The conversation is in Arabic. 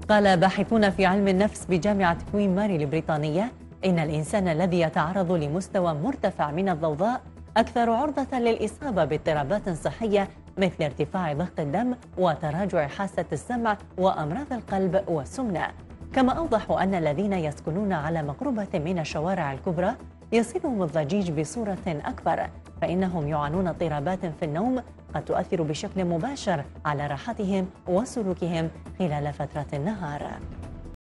قال باحثون في علم النفس بجامعة كوين ماري البريطانية إن الإنسان الذي يتعرض لمستوى مرتفع من الضوضاء أكثر عرضة للإصابة باضطرابات صحية مثل ارتفاع ضغط الدم وتراجع حاسة السمع وأمراض القلب والسمنة. كما أوضحوا أن الذين يسكنون على مقربة من الشوارع الكبرى يصيبهم الضجيج بصورة أكبر، فإنهم يعانون اضطرابات في النوم قد تؤثر بشكل مباشر على راحتهم وسلوكهم خلال فترة النهار.